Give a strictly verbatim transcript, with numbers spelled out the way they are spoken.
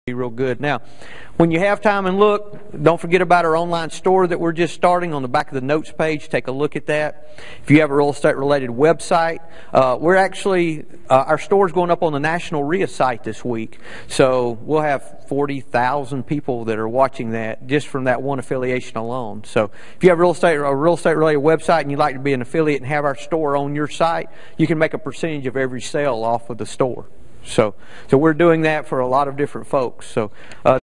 real good. Now, when you have time and look, don't forget about our online store that we're just starting. On the back of the notes page, take a look at that. If you have a real estate related website, uh, we're actually uh, our store is going up on the National R E I A site this week, so we'll have forty thousand people that are watching that just from that one affiliation alone. So if you have real estate a real estate related website and you'd like to be an affiliate and have our store on your site, you can make a percentage of every sale off of the store. So, so we're doing that for a lot of different folks. So. Uh,